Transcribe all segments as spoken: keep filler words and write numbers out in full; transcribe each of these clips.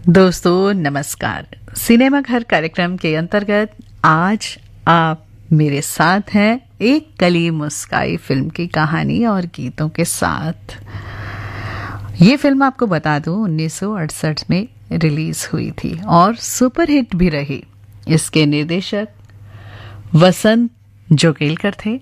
दोस्तों नमस्कार। सिनेमा घर कार्यक्रम के अंतर्गत आज आप मेरे साथ हैं एक कली मुस्काई फिल्म की कहानी और गीतों के साथ। ये फिल्म आपको बता दूं उन्नीस सौ अड़सठ में रिलीज हुई थी और सुपरहिट भी रही। इसके निर्देशक वसंत जोगेलकर थे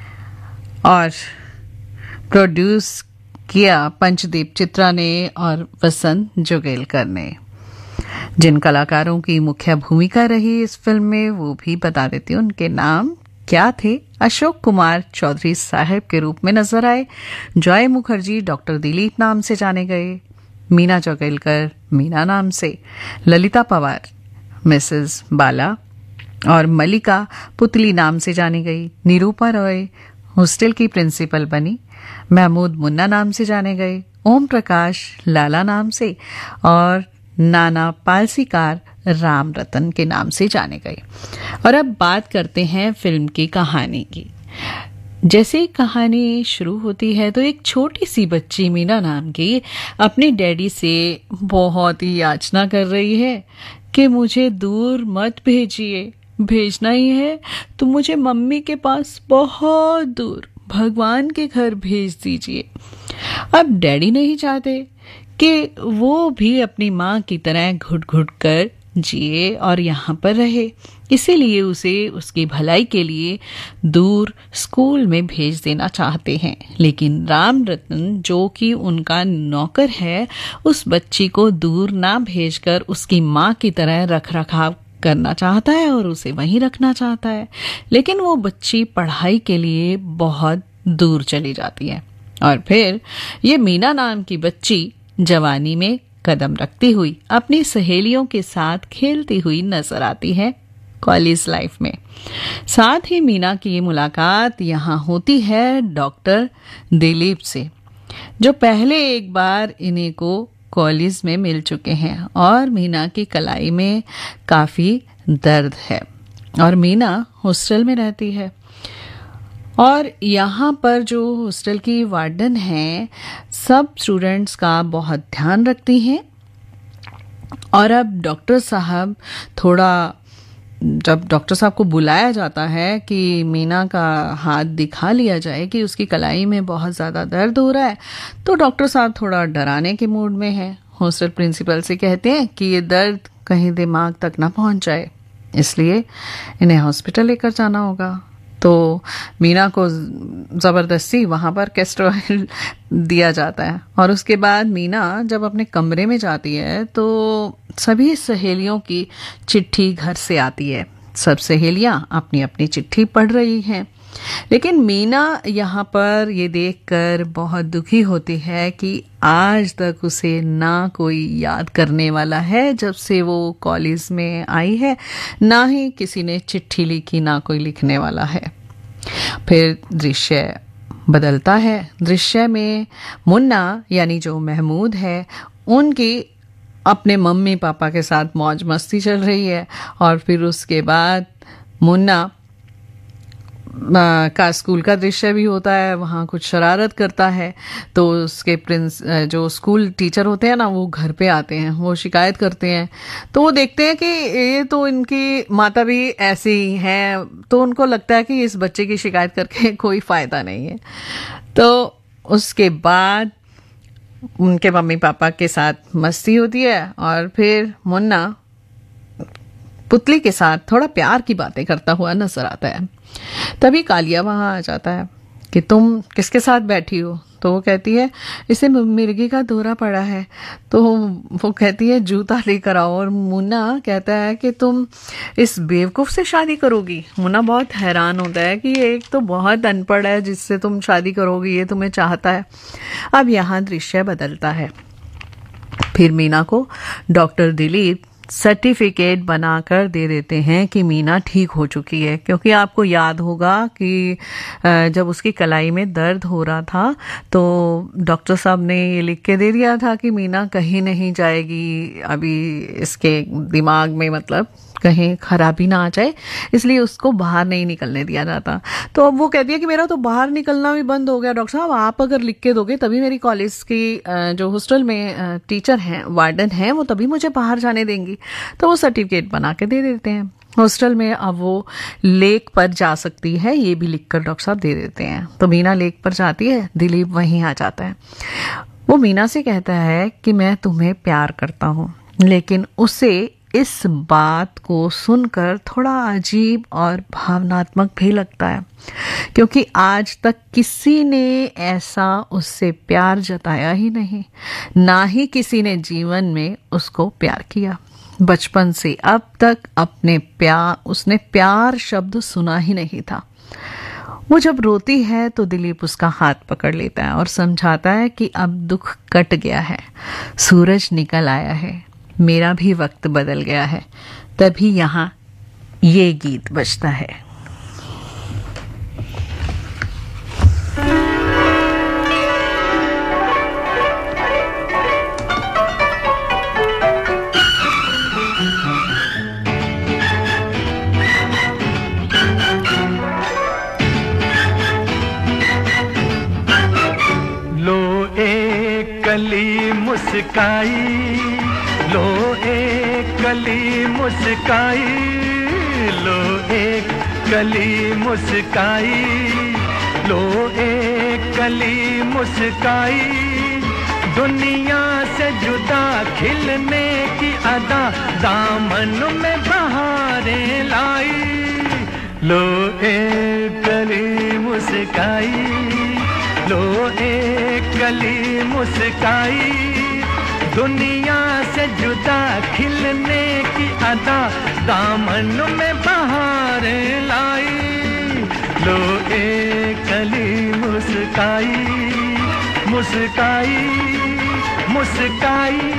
और प्रोड्यूस किया पंचदीप चित्रा ने और वसंत जोगेलकर ने। जिन कलाकारों की मुख्य भूमिका रही इस फिल्म में वो भी बता देती हूँ, उनके नाम क्या थे। अशोक कुमार चौधरी साहब के रूप में नजर आए। जॉय मुखर्जी डॉक्टर दिलीप नाम से जाने गए। मीना जोगेलकर मीना नाम से। ललिता पवार मिसेस बाला और मल्लिका पुतली नाम से जानी गई। निरूपा रॉय हॉस्टल की प्रिंसिपल बनी। महमूद मुन्ना नाम से जाने गए। ओम प्रकाश लाला नाम से और नाना पालसीकार राम रतन के नाम से जाने गए। और अब बात करते हैं फिल्म की कहानी की। जैसे ही कहानी शुरू होती है तो एक छोटी सी बच्ची मीना नाम की अपने डैडी से बहुत ही याचना कर रही है कि मुझे दूर मत भेजिए, भेजना ही है तो मुझे मम्मी के पास बहुत दूर भगवान के घर भेज दीजिए। अब डैडी नहीं चाहते कि वो भी अपनी माँ की तरह घुट घुट कर जिए और यहाँ पर रहे, इसीलिए उसे उसकी भलाई के लिए दूर स्कूल में भेज देना चाहते हैं। लेकिन राम रतन जो कि उनका नौकर है उस बच्ची को दूर ना भेजकर उसकी माँ की तरह रख रखाव करना चाहता है और उसे वहीं रखना चाहता है। लेकिन वो बच्ची पढ़ाई के लिए बहुत दूर चली जाती है और फिर ये मीना नाम की बच्ची जवानी में कदम रखती हुई अपनी सहेलियों के साथ खेलती हुई नजर आती है कॉलेज लाइफ में। साथ ही मीना की ये मुलाकात यहाँ होती है डॉक्टर दिलीप से, जो पहले एक बार इन्हीं को कॉलेज में मिल चुके हैं और मीना की कलाई में काफी दर्द है और मीना हॉस्टल में रहती है और यहाँ पर जो हॉस्टल की वार्डन है सब स्टूडेंट्स का बहुत ध्यान रखती हैं। और अब डॉक्टर साहब थोड़ा जब डॉक्टर साहब को बुलाया जाता है कि मीना का हाथ दिखा लिया जाए कि उसकी कलाई में बहुत ज़्यादा दर्द हो रहा है, तो डॉक्टर साहब थोड़ा डराने के मूड में है। हॉस्टल प्रिंसिपल से कहते हैं कि ये दर्द कहीं दिमाग तक ना पहुंच जाए, इसलिए इन्हें हॉस्पिटल लेकर जाना होगा। तो मीना को ज़बरदस्ती वहाँ पर कैस्टर ऑयल दिया जाता है और उसके बाद मीना जब अपने कमरे में जाती है तो सभी सहेलियों की चिट्ठी घर से आती है। सब सहेलियाँ अपनी अपनी चिट्ठी पढ़ रही हैं, लेकिन मीना यहाँ पर ये देखकर बहुत दुखी होती है कि आज तक उसे ना कोई याद करने वाला है जब से वो कॉलेज में आई है, ना ही किसी ने चिट्ठी लिखी, ना कोई लिखने वाला है। फिर दृश्य बदलता है। दृश्य में मुन्ना यानी जो महमूद है उनकी अपने मम्मी पापा के साथ मौज मस्ती चल रही है और फिर उसके बाद मुन्ना का स्कूल का दृश्य भी होता है। वहाँ कुछ शरारत करता है तो उसके प्रिंस जो स्कूल टीचर होते हैं ना वो घर पे आते हैं, वो शिकायत करते हैं तो वो देखते हैं कि ये तो इनकी माता भी ऐसे ही हैं, तो उनको लगता है कि इस बच्चे की शिकायत करके कोई फ़ायदा नहीं है। तो उसके बाद उनके मम्मी पापा के साथ मस्ती होती है और फिर मुन्ना पुतली के साथ थोड़ा प्यार की बातें करता हुआ नजर आता है। तभी कालिया वहाँ आ जाता है कि तुम किसके साथ बैठी हो, तो वो कहती है इसे मिर्गी का दौरा पड़ा है, तो वो कहती है जूता लेकर आओ। और मुन्ना कहता है कि तुम इस बेवकूफ़ से शादी करोगी। मुन्ना बहुत हैरान होता है कि ये एक तो बहुत अनपढ़ है जिससे तुम शादी करोगी, ये तुम्हें चाहता है। अब यहाँ दृश्य बदलता है। फिर मीना को डॉक्टर दिलीप सर्टिफिकेट बनाकर दे देते हैं कि मीना ठीक हो चुकी है, क्योंकि आपको याद होगा कि जब उसकी कलाई में दर्द हो रहा था तो डॉक्टर साहब ने ये लिख के दे दिया था कि मीना कहीं नहीं जाएगी, अभी इसके दिमाग में मतलब कहीं खराबी ना आ जाए, इसलिए उसको बाहर नहीं निकलने दिया जाता। तो अब वो कहती है कि मेरा तो बाहर निकलना भी बंद हो गया डॉक्टर साहब, आप अगर लिख के दोगे तभी मेरी कॉलेज की जो हॉस्टल में टीचर हैं, वार्डन हैं, वो तभी मुझे बाहर जाने देंगी। तो वो सर्टिफिकेट बना के दे देते हैं। हॉस्टल में अब वो लेक पर जा सकती है, ये भी लिखकर डॉक्टर साहब दे देते हैं। तो मीना लेक पर जाती है, दिलीप वहीं आ जाता है। वो मीना से कहता है कि मैं तुम्हें प्यार करता हूँ, लेकिन उसे इस बात को सुनकर थोड़ा अजीब और भावनात्मक भी लगता है, क्योंकि आज तक किसी ने ऐसा उससे प्यार जताया ही नहीं, ना ही किसी ने जीवन में उसको प्यार किया। बचपन से अब तक अपने प्यार उसने प्यार शब्द सुना ही नहीं था। वो जब रोती है तो दिलीप उसका हाथ पकड़ लेता है और समझाता है कि अब दुख कट गया है, सूरज निकल आया है, मेरा भी वक्त बदल गया है। तभी यहाँ ये गीत बजता है। कली मुस्काई, लो एक कली मुस्काई, लो एक कली मुस्काई, लो एक कली मुस्काई, दुनिया से जुदा खिलने की अदा दामन में बहारें लाई। लो एक कली मुस्काई, लो एक कली मुस्काई, दुनिया से जुदा खिलने की अदा दामन में बहारें लाई। लो एक कली मुस्काई, मुस्काई, मुस्काई।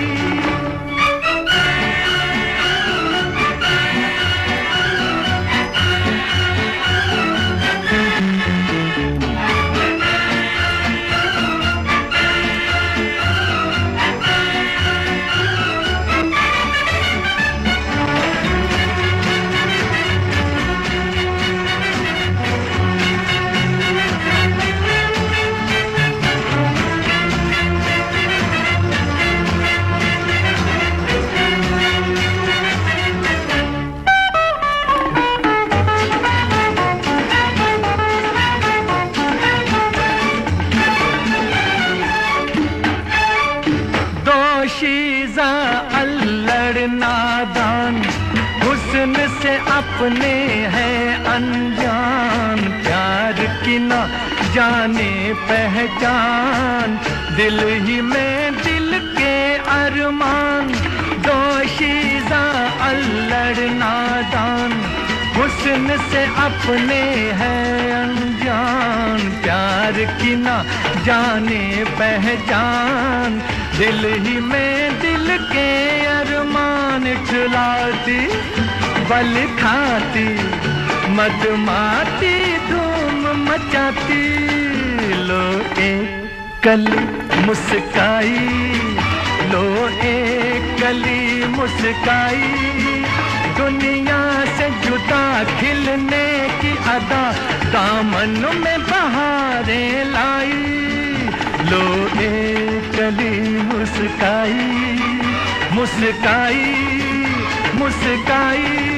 दोशीज़ा अल्लड़ नादान, हुस्न से अपने है अनजान, प्यार की ना जाने पहचान, दिल ही में दिल के अरमान। दोशीज़ा अल्लड़ नादान, हुस्न से अपने है अनजान, प्यार की ना जाने पहचान, दिल ही में दिल के अरमान। खिलाती बल खाती मदमाती धूम मचाती, लो एक कली मुस्काई, लो एक कली मुस्काई, दुनिया से जुदा खिलने की अदा दामन में बहारें लाई। लो एक कली मुस्काई, मुस्काई, मुस्काई।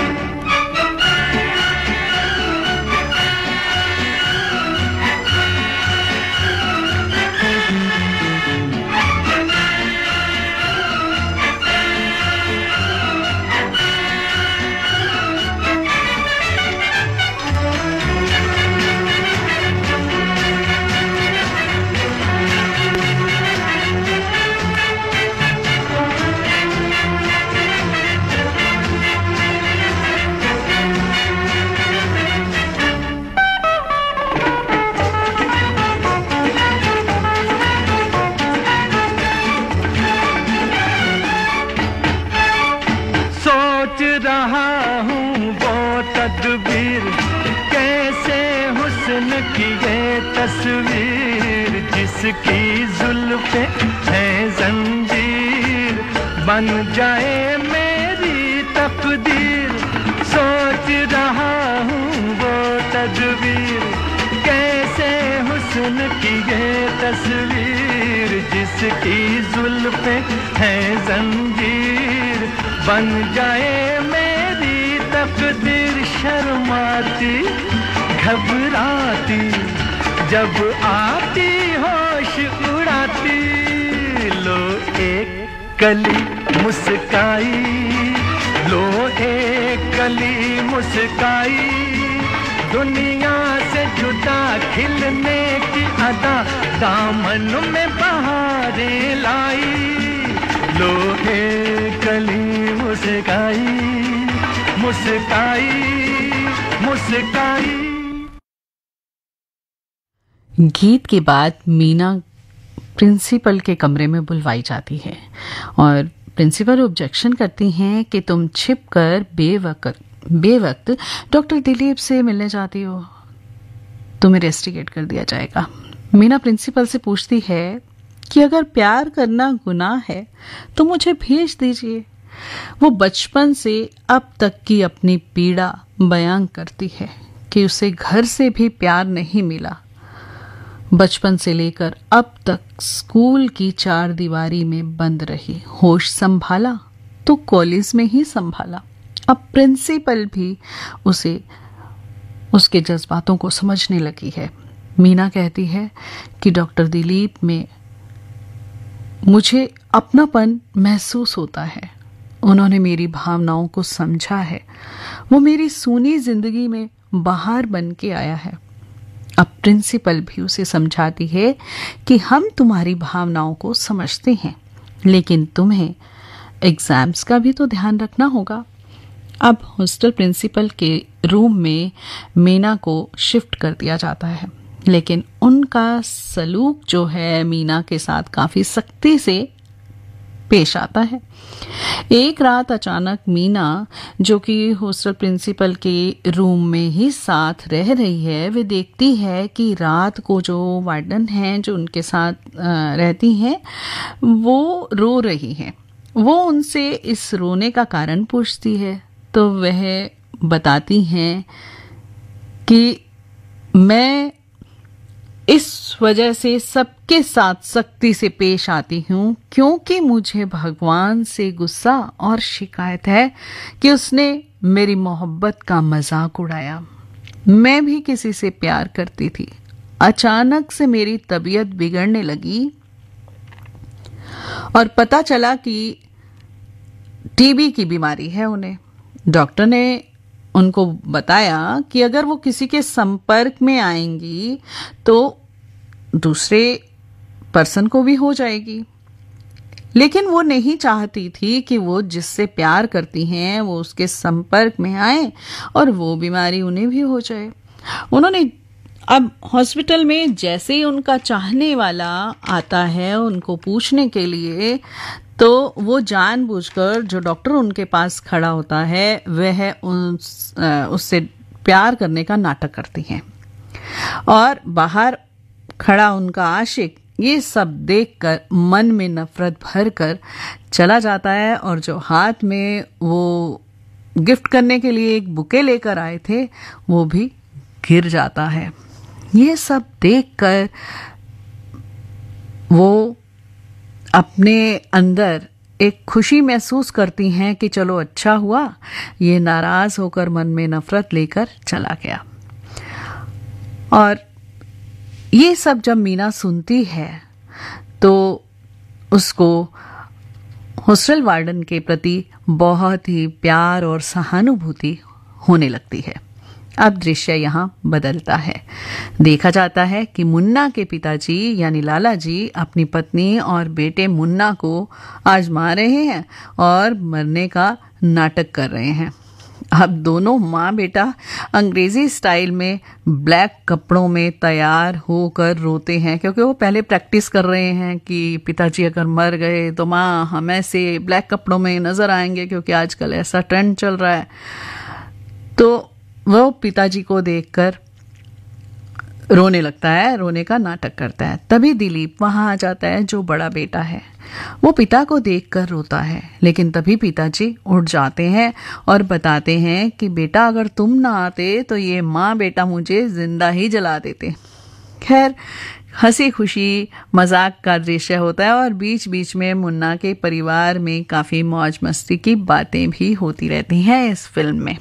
रहा हूँ वो तदबीर, कैसे हुस्न की ये तस्वीर, जिसकी जुल्फे है जंजीर, बन जाए मेरी तकदीर। सोच रहा हूँ वो तस्वीर, कैसे हुस्न की ये तस्वीर, जिसकी जुल्फें है जंजीर, बन जाए मेरी तकदीर। शर्माती घबराती जब आती होश उड़ाती, लो एक कली मुस्काई, लो एक कली मुस्काई, दुनिया से जुदा खिलने की अदा, दामन में बहारें लाई, लो एक कली मुस्काई, मुस्काई मुस्काई। गीत के बाद मीना प्रिंसिपल के कमरे में बुलवाई जाती है और प्रिंसिपल ऑब्जेक्शन करती हैं कि तुम छिपकर बेवक्त बेवक्त डॉक्टर दिलीप से मिलने जाती हो, तुम्हें रेस्टिकेट कर दिया जाएगा। मीना प्रिंसिपल से पूछती है कि अगर प्यार करना गुनाह है तो मुझे भेज दीजिए। वो बचपन से अब तक की अपनी पीड़ा बयां करती है कि उसे घर से भी प्यार नहीं मिला। बचपन से लेकर अब तक स्कूल की चार दीवारी में बंद रही, होश संभाला तो कॉलेज में ही संभाला। अब प्रिंसिपल भी उसे उसके जज्बातों को समझने लगी है। मीना कहती है कि डॉक्टर दिलीप में मुझे अपनापन महसूस होता है, उन्होंने मेरी भावनाओं को समझा है, वो मेरी सूनी जिंदगी में बहार बन के आया है। अब प्रिंसिपल भी उसे समझाती है कि हम तुम्हारी भावनाओं को समझते हैं, लेकिन तुम्हें एग्जाम्स का भी तो ध्यान रखना होगा। अब हॉस्टल प्रिंसिपल के रूम में मीना को शिफ्ट कर दिया जाता है, लेकिन उनका सलूक जो है मीना के साथ काफी सख्ती से पेश आता है। एक रात अचानक मीना, जो कि हॉस्टल प्रिंसिपल के रूम में ही साथ रह रही है, वे देखती है कि रात को जो वार्डन हैं जो उनके साथ रहती हैं वो रो रही हैं। वो उनसे इस रोने का कारण पूछती है तो वह बताती हैं कि मैं इस वजह से सबके साथ सख्ती से पेश आती हूँ क्योंकि मुझे भगवान से गुस्सा और शिकायत है कि उसने मेरी मोहब्बत का मजाक उड़ाया। मैं भी किसी से प्यार करती थी, अचानक से मेरी तबीयत बिगड़ने लगी और पता चला कि टीबी की बीमारी है उन्हें। डॉक्टर ने उनको बताया कि अगर वो किसी के संपर्क में आएंगी तो दूसरे पर्सन को भी हो जाएगी, लेकिन वो नहीं चाहती थी कि वो जिससे प्यार करती हैं वो उसके संपर्क में आए और वो बीमारी उन्हें भी हो जाए। उन्होंने अब हॉस्पिटल में जैसे ही उनका चाहने वाला आता है उनको पूछने के लिए, तो वो जानबूझकर जो डॉक्टर उनके पास खड़ा होता है वह उस, उससे प्यार करने का नाटक करती हैं और बाहर खड़ा उनका आशिक ये सब देखकर मन में नफरत भर कर चला जाता है और जो हाथ में वो गिफ्ट करने के लिए एक बुके लेकर आए थे वो भी गिर जाता है। ये सब देखकर वो अपने अंदर एक खुशी महसूस करती हैं कि चलो अच्छा हुआ ये नाराज होकर मन में नफरत लेकर चला गया। और ये सब जब मीना सुनती है तो उसको हॉस्टल वार्डन के प्रति बहुत ही प्यार और सहानुभूति होने लगती है। अब दृश्य यहाँ बदलता है। देखा जाता है कि मुन्ना के पिताजी यानी लाला जी अपनी पत्नी और बेटे मुन्ना को आजमा रहे हैं और मरने का नाटक कर रहे हैं। अब दोनों माँ बेटा अंग्रेजी स्टाइल में ब्लैक कपड़ों में तैयार होकर रोते हैं, क्योंकि वो पहले प्रैक्टिस कर रहे हैं कि पिताजी अगर मर गए तो माँ हम ऐसे ब्लैक कपड़ों में नजर आएंगे, क्योंकि आजकल ऐसा ट्रेंड चल रहा है। तो वो पिताजी को देखकर रोने लगता है, रोने का नाटक करता है। तभी दिलीप वहां आ जाता है, जो बड़ा बेटा है। वो पिता को देखकर रोता है, लेकिन तभी पिताजी उठ जाते हैं और बताते हैं कि बेटा, अगर तुम ना आते तो ये माँ बेटा मुझे जिंदा ही जला देते। खैर, हंसी खुशी मजाक का दृश्य होता है और बीच बीच में मुन्ना के परिवार में काफी मौज मस्ती की बातें भी होती रहती हैं इस फिल्म में।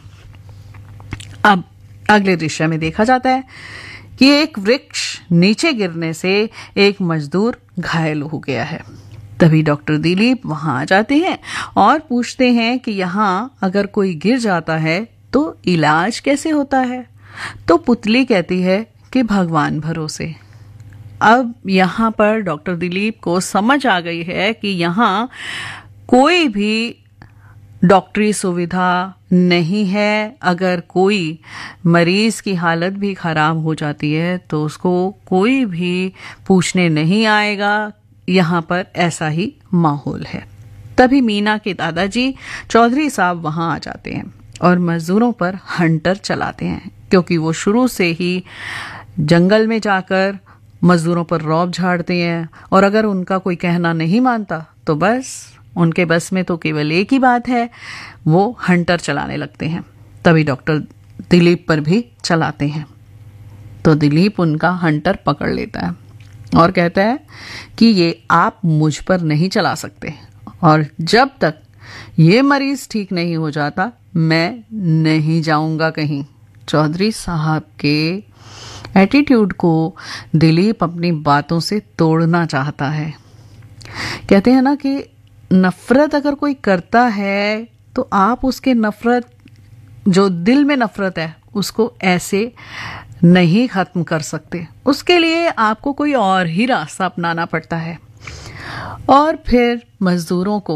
अब अगले दृश्य में देखा जाता है कि एक वृक्ष नीचे गिरने से एक मजदूर घायल हो गया है। तभी डॉक्टर दिलीप वहां आ जाते हैं और पूछते हैं कि यहाँ अगर कोई गिर जाता है तो इलाज कैसे होता है। तो पुतली कहती है कि भगवान भरोसे। अब यहाँ पर डॉक्टर दिलीप को समझ आ गई है कि यहाँ कोई भी डॉक्टरी सुविधा नहीं है। अगर कोई मरीज की हालत भी खराब हो जाती है तो उसको कोई भी पूछने नहीं आएगा। यहाँ पर ऐसा ही माहौल है। तभी मीना के दादाजी चौधरी साहब वहां आ जाते हैं और मजदूरों पर हंटर चलाते हैं, क्योंकि वो शुरू से ही जंगल में जाकर मजदूरों पर रौब झाड़ते हैं और अगर उनका कोई कहना नहीं मानता तो बस उनके बस में तो केवल एक ही बात है, वो हंटर चलाने लगते हैं। तभी डॉक्टर दिलीप पर भी चलाते हैं। तो दिलीप उनका हंटर पकड़ लेता है और कहता है कि ये आप मुझ पर नहीं चला सकते, और जब तक ये मरीज ठीक नहीं हो जाता मैं नहीं जाऊंगा कहीं। चौधरी साहब के एटीट्यूड को दिलीप अपनी बातों से तोड़ना चाहता है। कहते हैं ना कि नफरत अगर कोई करता है तो आप उसके नफरत, जो दिल में नफरत है, उसको ऐसे नहीं खत्म कर सकते। उसके लिए आपको कोई और ही रास्ता अपनाना पड़ता है। और फिर मजदूरों को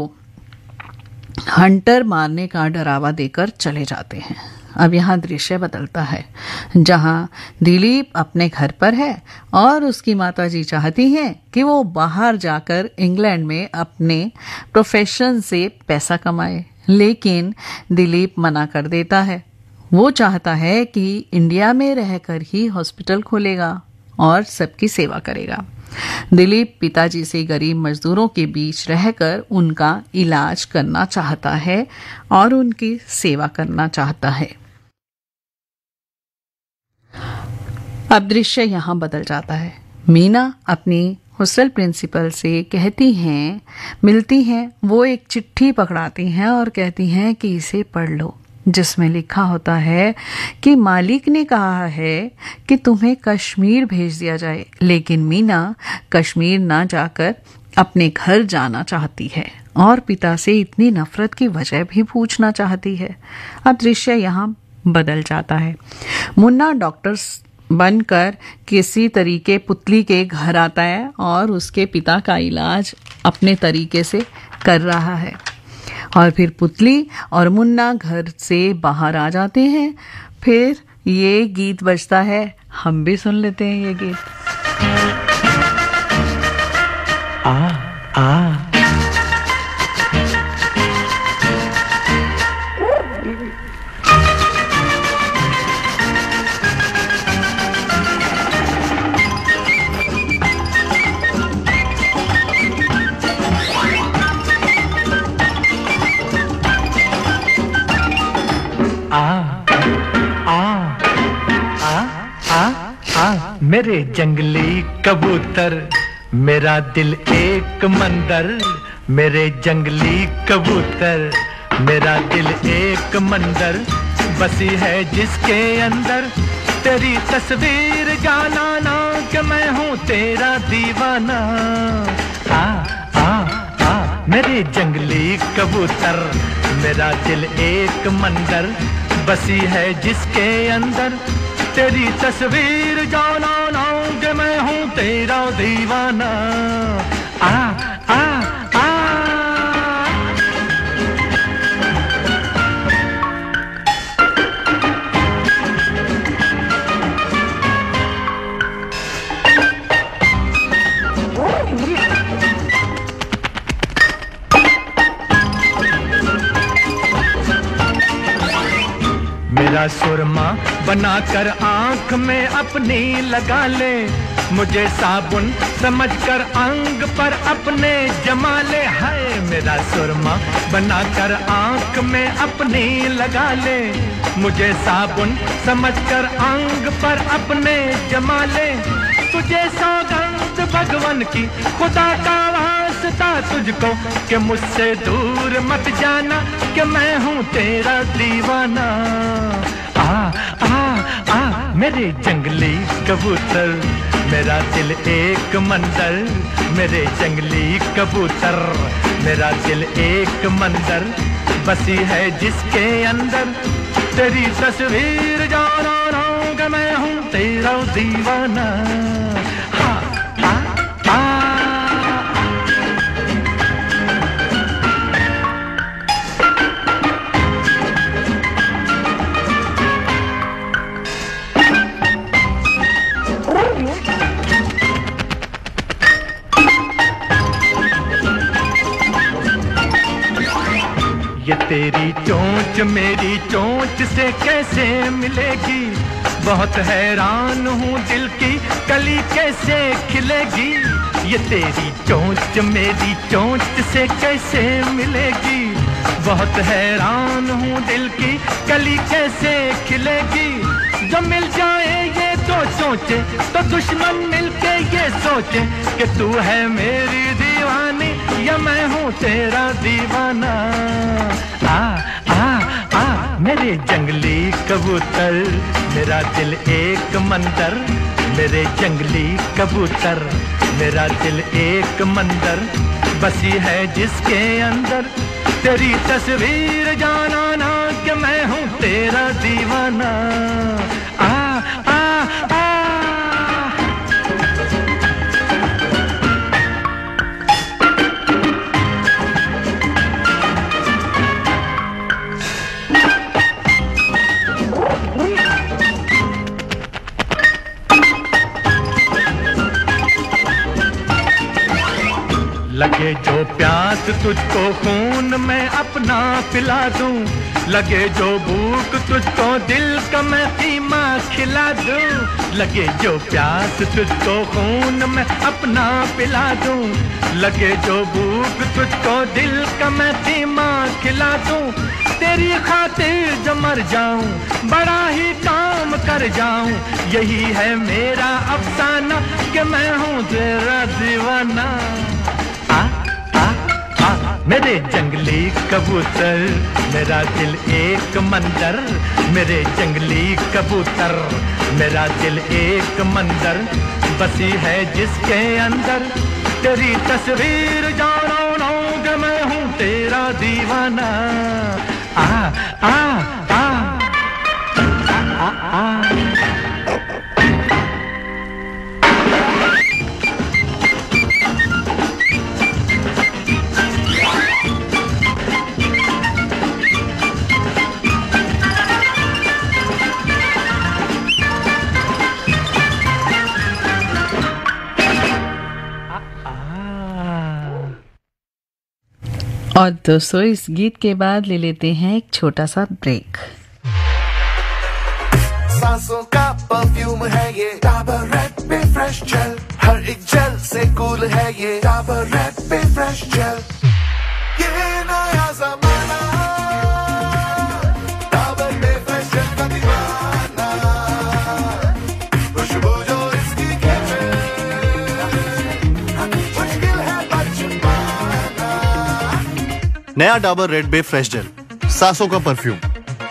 हंटर मारने का डरावा देकर चले जाते हैं। अब यहाँ दृश्य बदलता है, जहाँ दिलीप अपने घर पर है और उसकी माताजी चाहती हैं कि वो बाहर जाकर इंग्लैंड में अपने प्रोफेशन से पैसा कमाए, लेकिन दिलीप मना कर देता है। वो चाहता है कि इंडिया में रहकर ही हॉस्पिटल खोलेगा और सबकी सेवा करेगा। दिलीप पिताजी से गरीब मजदूरों के बीच रहकर उनका इलाज करना चाहता है और उनकी सेवा करना चाहता है। अब दृश्य यहाँ बदल जाता है। मीना अपनी हॉस्टल प्रिंसिपल से कहती हैं, मिलती हैं, वो एक चिट्ठी पकड़ाती हैं और कहती हैं कि इसे पढ़ लो, जिसमें लिखा होता है कि मालिक ने कहा है कि तुम्हें कश्मीर भेज दिया जाए, लेकिन मीना कश्मीर ना जाकर अपने घर जाना चाहती है और पिता से इतनी नफरत की वजह भी पूछना चाहती है। अब दृश्य यहाँ बदल जाता है। मुन्ना डॉक्टर बनकर किसी तरीके पुतली के घर आता है और उसके पिता का इलाज अपने तरीके से कर रहा है। और फिर पुतली और मुन्ना घर से बाहर आ जाते हैं। फिर ये गीत बजता है, हम भी सुन लेते हैं ये गीत। आ आ मेरे जंगली कबूतर, मेरा दिल एक मंदिर। मेरे जंगली कबूतर, मेरा दिल एक मंदिर। बसी है जिसके अंदर तेरी तस्वीर, जाना ना कि मैं हूँ तेरा दीवाना। आ आ आ मेरे जंगली कबूतर, मेरा दिल एक मंदिर। बसी है जिसके अंदर तेरी तस्वीर, जाना ना कि मैं हूँ तेरा दीवाना। आ आ आ मेरा सुरमा बनाकर आंख में अपनी लगा ले, मुझे साबुन समझकर अंग पर अपने जमा ले। हाय मेरा सुरमा बनाकर आंख में अपनी लगा ले, मुझे साबुन समझकर अंग पर अपने जमा ले। तुझे सौगंध भगवान की खुदा का वास्ता तुझको कि मुझसे दूर मत जाना, कि मैं हूँ तेरा दीवाना। आ आ आ मेरे जंगली कबूतर, मेरा दिल एक मंदिर, मेरे जंगली कबूतर, मेरा दिल एक मंदिर, बसी है जिसके अंदर तेरी तस्वीर जाना रंग, मैं हूँ तेरा दीवाना। हाँ आ आ ये तेरी चोंच मेरी चोंच से कैसे मिलेगी, बहुत हैरान हूँ दिल की कली कैसे खिलेगी। ये तेरी चोंच मेरी चोंच से कैसे मिलेगी, बहुत हैरान हूँ दिल की कली कैसे खिलेगी। जो मिल जाए ये दो चोंचे तो दुश्मन मिलके ये सोचे कि तू है मेरी दीवानी या मैं हूँ तेरा दीवाना। आ आ आ मेरे जंगली कबूतर, मेरा दिल एक मंदिर, मेरे जंगली कबूतर, मेरा दिल एक मंदिर, बसी है जिसके अंदर तेरी तस्वीर जाना ना, कि मैं हूँ तेरा दीवाना। आ आ आ लगे जो प्यास तुझको खून में अपना पिला दूं, लगे जो भूख तुझको दिल का मैं कीमा खिला दूं। लगे जो प्यास तुझको खून में अपना पिला दूं, लगे जो भूख तुझको दिल का मैं कीमा खिला दूं। तेरी खातिर जो मर जाऊं, बड़ा ही काम कर जाऊं, यही है मेरा अफसाना कि मैं हूँ तेरा दीवाना। आ आ आ मेरे जंगली कबूतर, मेरा दिल एक मंदिर, मेरे जंगली कबूतर, मेरा दिल एक मंदिर, बसी है जिसके अंदर तेरी तस्वीर जानो ना, कि मैं हूँ तेरा दीवाना। आ आ आ आ आ, आ। और दोस्तों इस गीत के बाद ले लेते हैं एक छोटा सा ब्रेक। सांसों का परफ्यूम है ये Dabur red bae fresh gel, हर एक जेल से कूल है ये Dabur red bae fresh gel. ये नया जमाना डाबर पे फ्रेश जेल का दीवाना, खुशबू जो इसकी कैफे मुश्किल है बच पाना। नया Dabur red bae fresh gel, सांसों का परफ्यूम।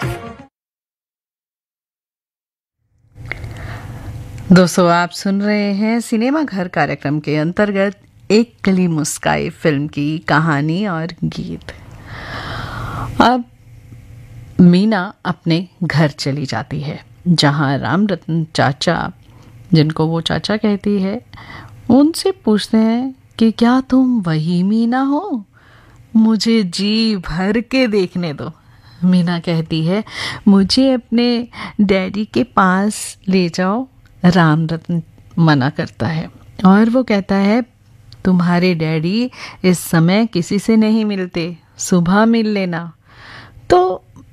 दोस्तों आप सुन रहे हैं सिनेमा घर कार्यक्रम के अंतर्गत एक कली मुस्काई फिल्म की कहानी और गीत। अब मीना अपने घर चली जाती है, जहां रामरतन चाचा, जिनको वो चाचा कहती है, उनसे पूछते हैं कि क्या तुम वही मीना हो, मुझे जी भर के देखने दो। मीना कहती है मुझे अपने डैडी के पास ले जाओ। रामरतन मना करता है और वो कहता है तुम्हारे डैडी इस समय किसी से नहीं मिलते, सुबह मिल लेना। तो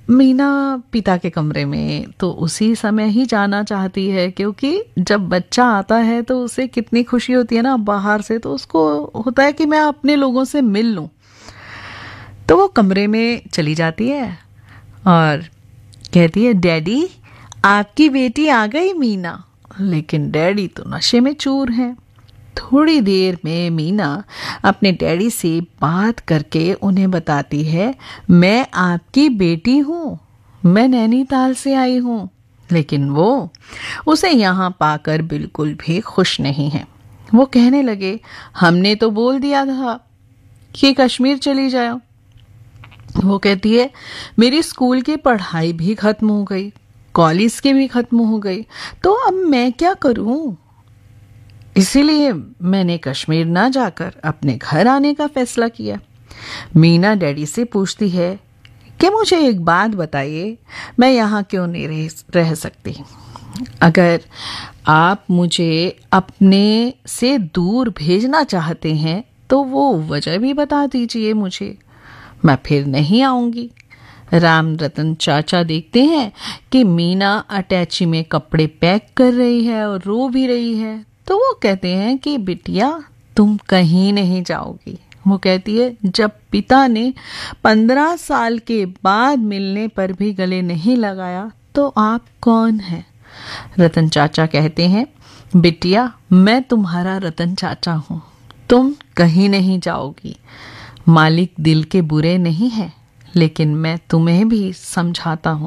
मीना पिता के कमरे में तो उसी समय ही जाना चाहती है, क्योंकि जब बच्चा आता है तो उसे कितनी खुशी होती है ना बाहर से, तो उसको होता है कि मैं अपने लोगों से मिल लूं। तो वो कमरे में चली जाती है और कहती है, डैडी आपकी बेटी आ गई मीना। लेकिन डैडी तो नशे में चूर हैं। थोड़ी देर में मीना अपने डैडी से बात करके उन्हें बताती है, मैं आपकी बेटी हूँ, मैं नैनीताल से आई हूँ। लेकिन वो उसे यहाँ पाकर बिल्कुल भी खुश नहीं है। वो कहने लगे, हमने तो बोल दिया था कि कश्मीर चली जाओ। वो कहती है, मेरी स्कूल की पढ़ाई भी खत्म हो गई, कॉलेज की भी खत्म हो गई, तो अब मैं क्या करूं? इसीलिए मैंने कश्मीर ना जाकर अपने घर आने का फैसला किया। मीना डैडी से पूछती है कि मुझे एक बात बताइए, मैं यहाँ क्यों नहीं रह, रह सकती? अगर आप मुझे अपने से दूर भेजना चाहते हैं तो वो वजह भी बता दीजिए मुझे, मैं फिर नहीं आऊंगी। राम रतन चाचा देखते हैं कि मीना अटैची में कपड़े पैक कर रही है और रो भी रही है, तो वो कहते हैं कि बिटिया तुम कहीं नहीं जाओगी। वो कहती है, जब पिता ने पंद्रह साल के बाद मिलने पर भी गले नहीं लगाया तो आप कौन हैं? रतन चाचा कहते हैं, बिटिया मैं तुम्हारा रतन चाचा हूँ, तुम कहीं नहीं जाओगी। मालिक दिल के बुरे नहीं हैं, लेकिन मैं तुम्हें भी समझाता हूँ।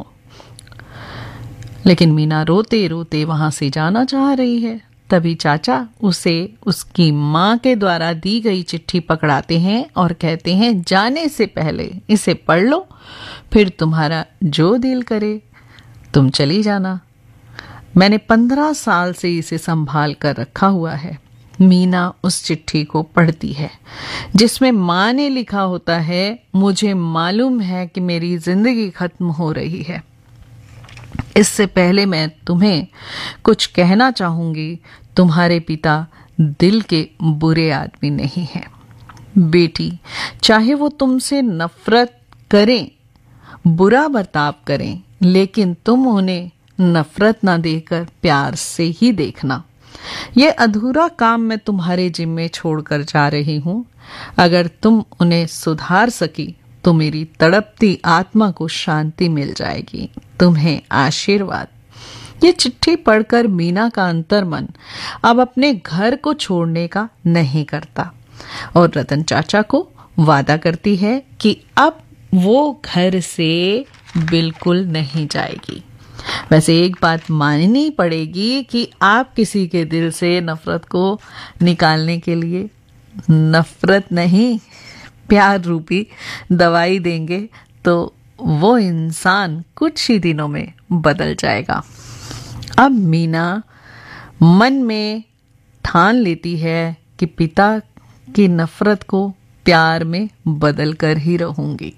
लेकिन मीना रोते रोते वहां से जाना चाह रही है। तभी चाचा उसे उसकी माँ के द्वारा दी गई चिट्ठी पकड़ाते हैं और कहते हैं, जाने से पहले इसे पढ़ लो, फिर तुम्हारा जो दिल करे तुम चली जाना। मैंने पंद्रह साल से इसे संभाल कर रखा हुआ है। मीना उस चिट्ठी को पढ़ती है जिसमें माँ ने लिखा होता है, मुझे मालूम है कि मेरी जिंदगी खत्म हो रही है। इससे पहले मैं तुम्हें कुछ कहना चाहूंगी, तुम्हारे पिता दिल के बुरे आदमी नहीं हैं। बेटी, चाहे वो तुमसे नफरत करें, बुरा बर्ताव करें, लेकिन तुम उन्हें नफरत ना देकर प्यार से ही देखना। ये अधूरा काम मैं तुम्हारे जिम्मे छोड़कर जा रही हूँ। अगर तुम उन्हें सुधार सकी तो मेरी तड़पती आत्मा को शांति मिल जाएगी। तुम्हें आशीर्वाद। ये चिट्ठी पढ़कर मीना का अंतर्मन अब अपने घर को छोड़ने का नहीं करता और रतन चाचा को वादा करती है कि अब वो घर से बिल्कुल नहीं जाएगी। वैसे एक बात माननी पड़ेगी कि आप किसी के दिल से नफरत को निकालने के लिए नफरत नहीं, प्यार रूपी दवाई देंगे तो वो इंसान कुछ ही दिनों में बदल जाएगा। अब मीना मन में ठान लेती है कि पिता की नफरत को प्यार में बदल कर ही रहूंगी।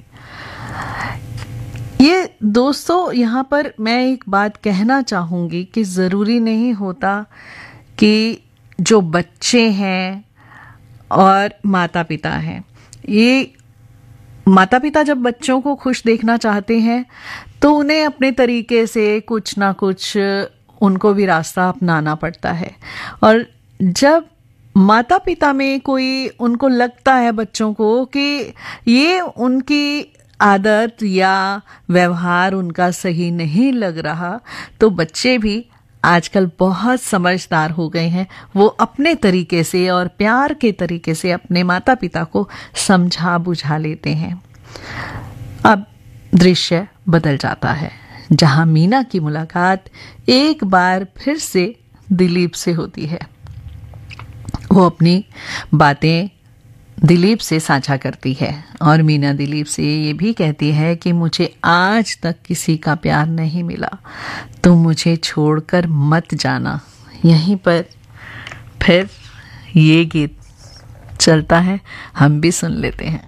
ये दोस्तों, यहाँ पर मैं एक बात कहना चाहूंगी कि ज़रूरी नहीं होता कि जो बच्चे हैं और माता पिता हैं, ये माता पिता जब बच्चों को खुश देखना चाहते हैं तो उन्हें अपने तरीके से कुछ ना कुछ उनको भी रास्ता अपनाना पड़ता है। और जब माता पिता में कोई उनको लगता है बच्चों को कि ये उनकी आदत या व्यवहार उनका सही नहीं लग रहा, तो बच्चे भी आजकल बहुत समझदार हो गए हैं। वो अपने तरीके से और प्यार के तरीके से अपने माता पिता को समझा बुझा लेते हैं। अब दृश्य बदल जाता है, जहां मीना की मुलाकात एक बार फिर से दिलीप से होती है। वो अपनी बातें दिलीप से साझा करती है और मीना दिलीप से ये भी कहती है कि मुझे आज तक किसी का प्यार नहीं मिला, तुम मुझे छोड़कर मत जाना। यहीं पर फिर ये गीत चलता है, हम भी सुन लेते हैं।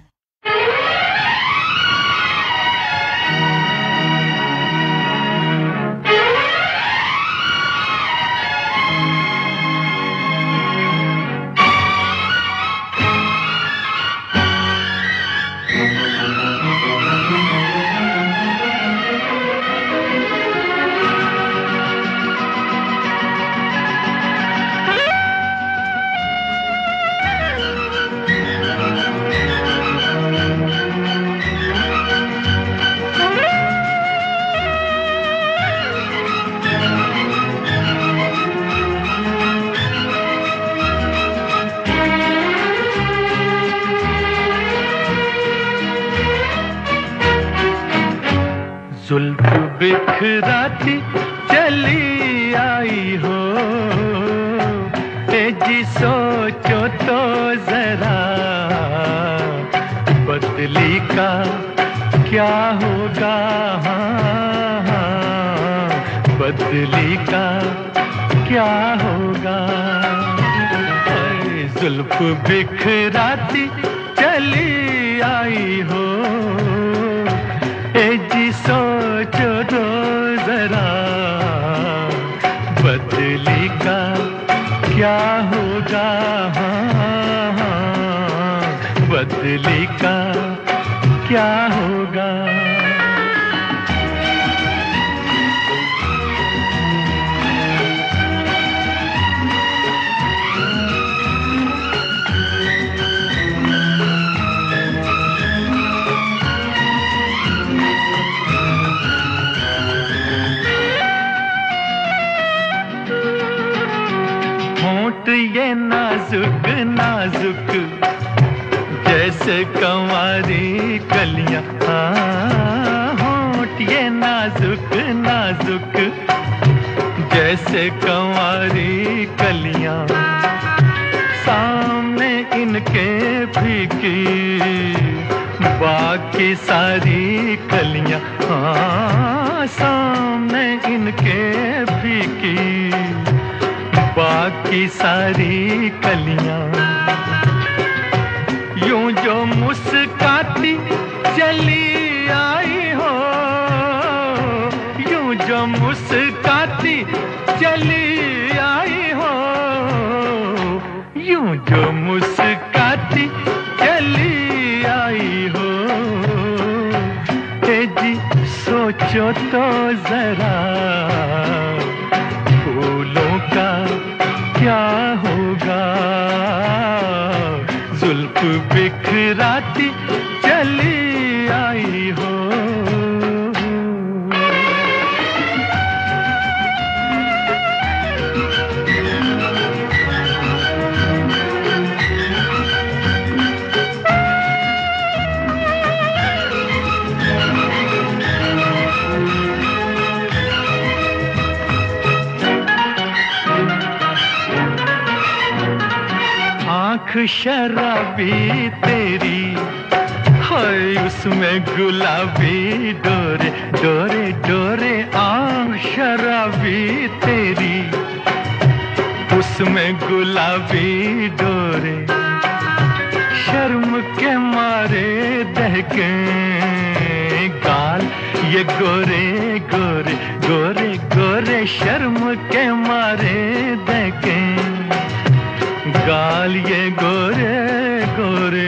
जुल्फ बिखराती चली आई हो, ए जी सोचो तो जरा बदली का क्या होगा, हाँ, हाँ, बदली का क्या होगा। जुल्फ बिखराती चली आई हो, ए जी सोचो तो जरा बदली का क्या होगा, हाँ, हाँ, बदली का क्या होगा। होंठ ये नाजुक नाजुक जैसे कंवारी कलियां, हाँ, होंठ ये नाजुक नाजुक जैसे कंवारी कलियां, सामने इनके फीकी बाकी सारी कलियां, हाँ, सामने इनके फीकी बाकी सारी कलियां। यूं जो मुस्काती चली आई हो, यूं जो मुस्काती चली आई हो, यूं जो मुस्काती चली आई हो, ए जी सोचो तो जरा फूलों का क्या होगा। जुल्फ बिखराती चली आई हो। आँख शराबी तेरी है, उसमें गुलाबी डोरे डोरे डोरे। आँख शराबी तेरी उसमें गुलाबी डोरे, शर्म के मारे दहके गाल ये गोरे गोरे गोरे गोरे, शर्म के मारे दहके गाल ये गोरे गोरे।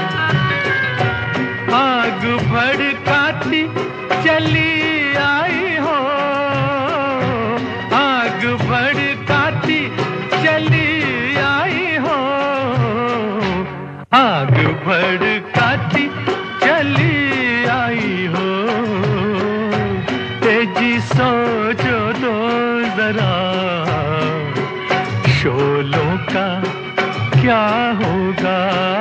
आग भड़काती चली आई हो, आग भड़काती चली आई हो, आग भड़काती चली आई हो, तेजी सोचो तो जरा शोलों का क्या होगा।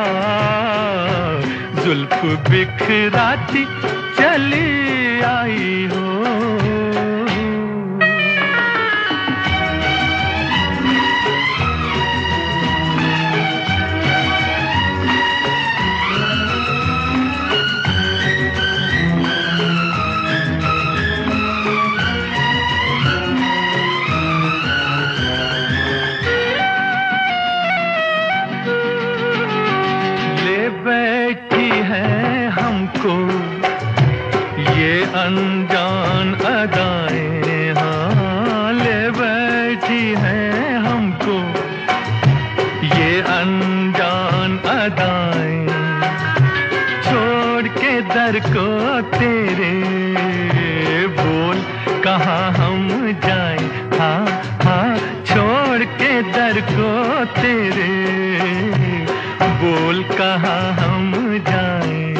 जुल्फ बिखराती चली आई हो। बैठी है हमको ये अनजान अदाएं, हाँ, ले बैठी है हमको ये अनजान अदाएं। छोड़ के दर को तेरे बोल कहाँ हम जाएं, हाँ हाँ, छोड़ के दर को तेरे बोल कहाँ हम जाएं।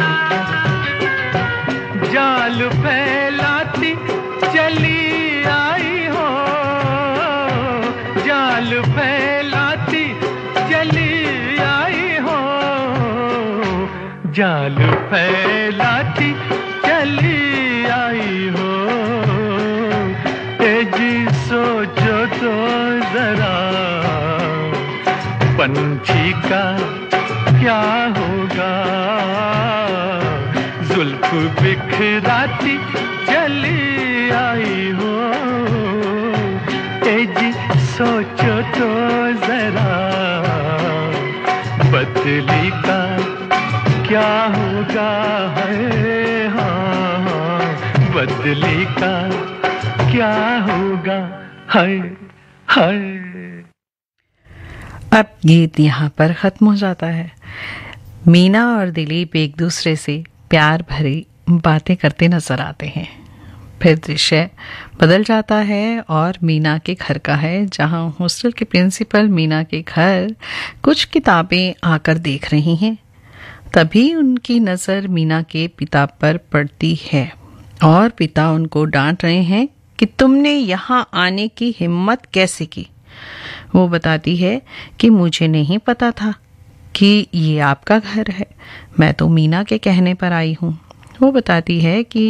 जाल फैलाती चली आई हो, जाल फैलाती चली आई हो, जाल फैलाती चली आई हो, मुझी का क्या होगा, जुल्फ बिखराती चली आई हो, ए जी सोचो तो जरा, बदली का क्या होगा है, हाँ हाँ बदली का क्या होगा है है। अब गीत यहाँ पर खत्म हो जाता है। मीना और दिलीप एक दूसरे से प्यार भरी बातें करते नजर आते हैं। फिर दृश्य बदल जाता है और मीना के घर का है, जहाँ हॉस्टल के प्रिंसिपल मीना के घर कुछ किताबें आकर देख रही हैं। तभी उनकी नज़र मीना के पिता पर पड़ती है और पिता उनको डांट रहे हैं कि तुमने यहाँ आने की हिम्मत कैसे की। वो बताती है कि मुझे नहीं पता था कि ये आपका घर है, मैं तो मीना के कहने पर आई हूँ। वो बताती है कि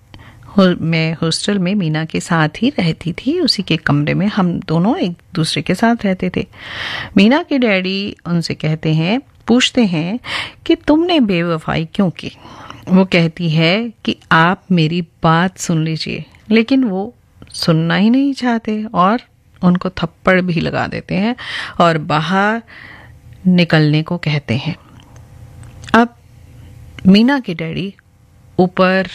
मैं हॉस्टल में मीना के साथ ही रहती थी, उसी के कमरे में हम दोनों एक दूसरे के साथ रहते थे। मीना के डैडी उनसे कहते हैं पूछते हैं कि तुमने बेवफाई क्यों की। वो कहती है कि आप मेरी बात सुन लीजिए, लेकिन वो सुनना ही नहीं चाहते और उनको थप्पड़ भी लगा देते हैं और बाहर निकलने को कहते हैं। अब मीना के डैडी ऊपर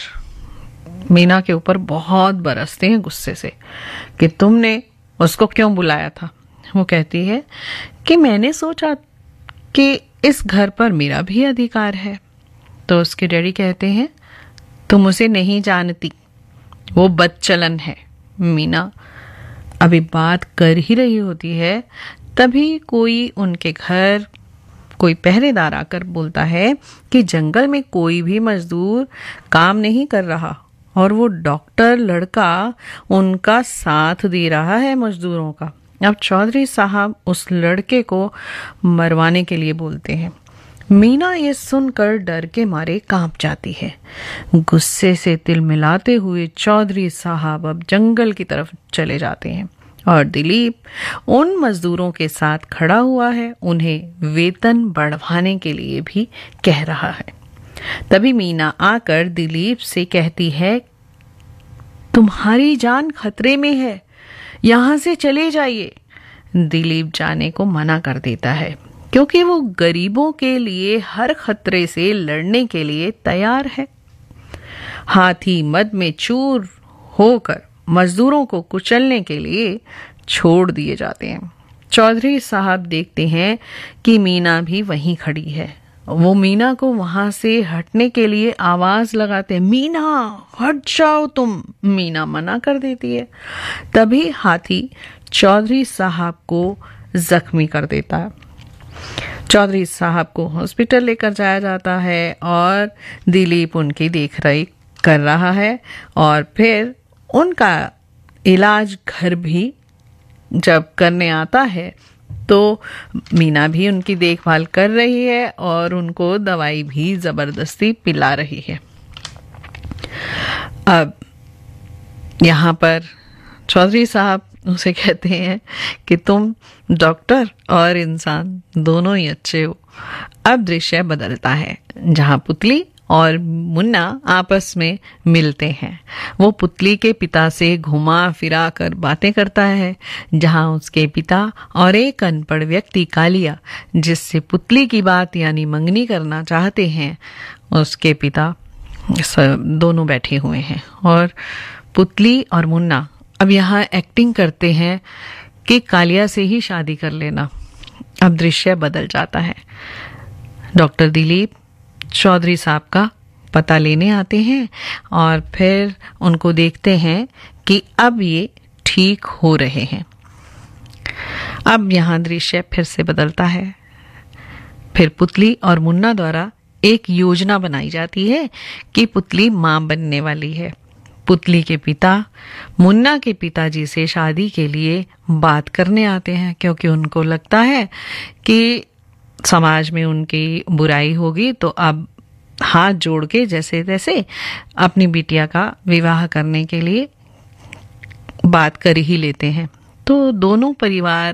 मीना के ऊपर बहुत बरसते हैं गुस्से से कि तुमने उसको क्यों बुलाया था। वो कहती है कि मैंने सोचा कि इस घर पर मेरा भी अधिकार है। तो उसके डैडी कहते हैं तुम उसे नहीं जानती, वो बदचलन है। मीना अभी बात कर ही रही होती है, तभी कोई उनके घर कोई पहरेदार आकर बोलता है कि जंगल में कोई भी मजदूर काम नहीं कर रहा और वो डॉक्टर लड़का उनका साथ दे रहा है मजदूरों का। अब चौधरी साहब उस लड़के को मरवाने के लिए बोलते हैं। मीना ये सुनकर डर के मारे कांप जाती है। गुस्से से तिल मिलाते हुए चौधरी साहब अब जंगल की तरफ चले जाते हैं और दिलीप उन मजदूरों के साथ खड़ा हुआ है, उन्हें वेतन बढ़वाने के लिए भी कह रहा है। तभी मीना आकर दिलीप से कहती है तुम्हारी जान खतरे में है, यहां से चले जाइए। दिलीप जाने को मना कर देता है क्योंकि वो गरीबों के लिए हर खतरे से लड़ने के लिए तैयार है। हाथी मद में चूर होकर मजदूरों को कुचलने के लिए छोड़ दिए जाते हैं। चौधरी साहब देखते हैं कि मीना भी वहीं खड़ी है। वो मीना को वहां से हटने के लिए आवाज लगाते हैं, मीना हट जाओ तुम। मीना मना कर देती है। तभी हाथी चौधरी साहब को जख्मी कर देता है। चौधरी साहब को हॉस्पिटल लेकर जाया जाता है और दिलीप उनकी देखरेख कर रहा है और फिर उनका इलाज घर भी जब करने आता है तो मीना भी उनकी देखभाल कर रही है और उनको दवाई भी जबरदस्ती पिला रही है। अब यहाँ पर चौधरी साहब उसे कहते हैं कि तुम डॉक्टर और इंसान दोनों ही अच्छे हो। अब दृश्य बदलता है, जहाँ पुतली और मुन्ना आपस में मिलते हैं। वो पुतली के पिता से घुमा फिरा कर बातें करता है, जहां उसके पिता और एक अनपढ़ व्यक्ति कालिया, जिससे पुतली की बात यानी मंगनी करना चाहते हैं, उसके पिता दोनों बैठे हुए हैं और पुतली और मुन्ना अब यहाँ एक्टिंग करते हैं कि कालिया से ही शादी कर लेना। अब दृश्य बदल जाता है। डॉक्टर दिलीप चौधरी साहब का पता लेने आते हैं और फिर उनको देखते हैं कि अब ये ठीक हो रहे हैं। अब यहाँ दृश्य फिर से बदलता है। फिर पुतली और मुन्ना द्वारा एक योजना बनाई जाती है कि पुतली मां बनने वाली है। पुतली के पिता मुन्ना के पिताजी से शादी के लिए बात करने आते हैं, क्योंकि उनको लगता है कि समाज में उनकी बुराई होगी, तो अब हाथ जोड़ के जैसे तैसे अपनी बिटिया का विवाह करने के लिए बात कर ही लेते हैं। तो दोनों परिवार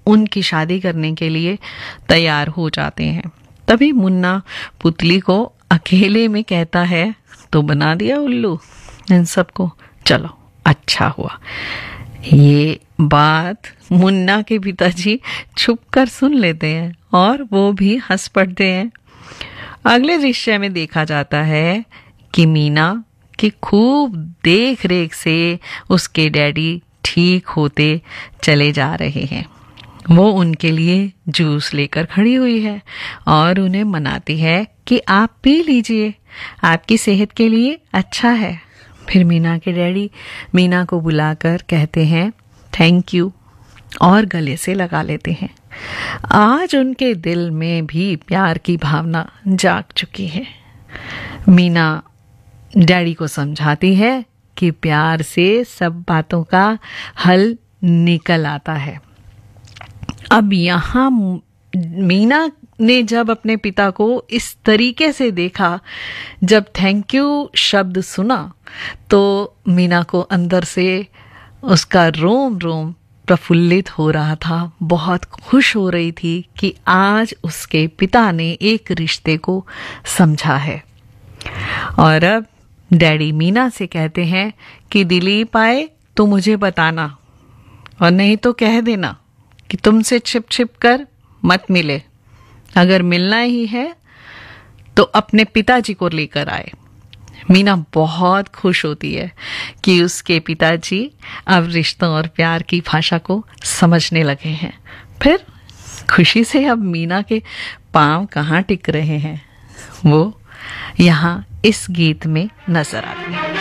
उनकी शादी करने के लिए तैयार हो जाते हैं। तभी मुन्ना पुतली को अकेले में कहता है, तो बना दिया उल्लू इन सबको, चलो अच्छा हुआ। ये बात मुन्ना के पिताजी छुप कर सुन लेते हैं और वो भी हंस पड़ते हैं। अगले दृश्य में देखा जाता है कि मीना की खूब देख रेख से उसके डैडी ठीक होते चले जा रहे हैं। वो उनके लिए जूस लेकर खड़ी हुई है और उन्हें मनाती है कि आप पी लीजिए, आपकी सेहत के लिए अच्छा है। फिर मीना के डैडी मीना को बुलाकर कहते हैं थैंक यू और गले से लगा लेते हैं। आज उनके दिल में भी प्यार की भावना जाग चुकी है। मीना डैडी को समझाती है कि प्यार से सब बातों का हल निकल आता है। अब यहाँ मीना ने जब अपने पिता को इस तरीके से देखा, जब थैंक यू शब्द सुना, तो मीना को अंदर से उसका रोम रोम प्रफुल्लित हो रहा था। बहुत खुश हो रही थी कि आज उसके पिता ने एक रिश्ते को समझा है। और अब डैडी मीना से कहते हैं कि दिलीप आए तो मुझे बताना, और नहीं तो कह देना कि तुमसे छिप छिप कर मत मिले। अगर मिलना ही है तो अपने पिताजी को लेकर आए। मीना बहुत खुश होती है कि उसके पिताजी अब रिश्तों और प्यार की भाषा को समझने लगे हैं। फिर खुशी से अब मीना के पांव कहाँ टिक रहे हैं, वो यहाँ इस गीत में नजर आते हैं।